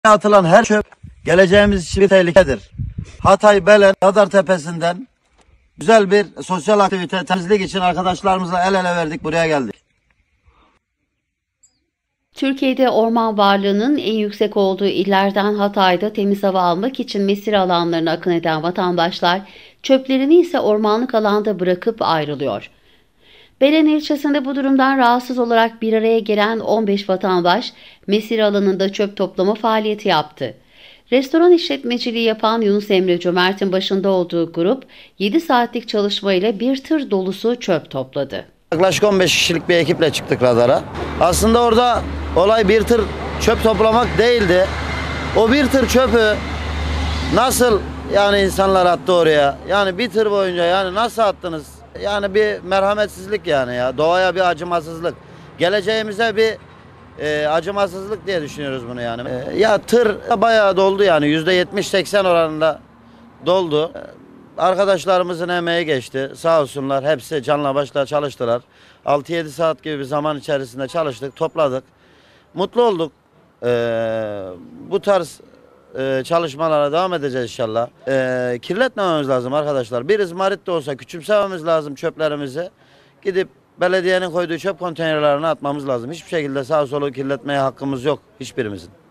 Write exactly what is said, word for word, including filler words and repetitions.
atılan her çöp geleceğimiz için bir tehlikedir. Hatay Belen Radar Tepesi'nden güzel bir sosyal aktivite, temizlik için arkadaşlarımızla el ele verdik, buraya geldik. Türkiye'de orman varlığının en yüksek olduğu illerden Hatay'da temiz hava almak için mesire alanlarına akın eden vatandaşlar çöplerini ise ormanlık alanda bırakıp ayrılıyor. Belen ilçesinde bu durumdan rahatsız olarak bir araya gelen on beş vatandaş mesire alanında çöp toplama faaliyeti yaptı. Restoran işletmeciliği yapan Yunus Emre Cömert'in başında olduğu grup yedi saatlik çalışmayla bir tır dolusu çöp topladı. Yaklaşık on beş kişilik bir ekiple çıktık radara. Aslında orada olay bir tır çöp toplamak değildi. O bir tır çöpü nasıl yani insanlar attı oraya? Yani bir tır boyunca yani nasıl attınız? Yani bir merhametsizlik yani ya. Doğaya bir acımasızlık. Geleceğimize bir e, acımasızlık diye düşünüyoruz bunu yani. E, ya tır bayağı doldu yani. yüzde yetmiş seksen oranında doldu. Arkadaşlarımızın emeği geçti. Sağ olsunlar. Hepsi canla başla çalıştılar. altı yedi saat gibi bir zaman içerisinde çalıştık, topladık. Mutlu olduk. Ee, bu tarz e, çalışmalara devam edeceğiz inşallah. Ee, kirletmememiz lazım arkadaşlar. Bir izmarit de olsa küçümsememiz lazım çöplerimizi. Gidip belediyenin koyduğu çöp konteynerlerine atmamız lazım. Hiçbir şekilde sağa sola kirletmeye hakkımız yok hiçbirimizin.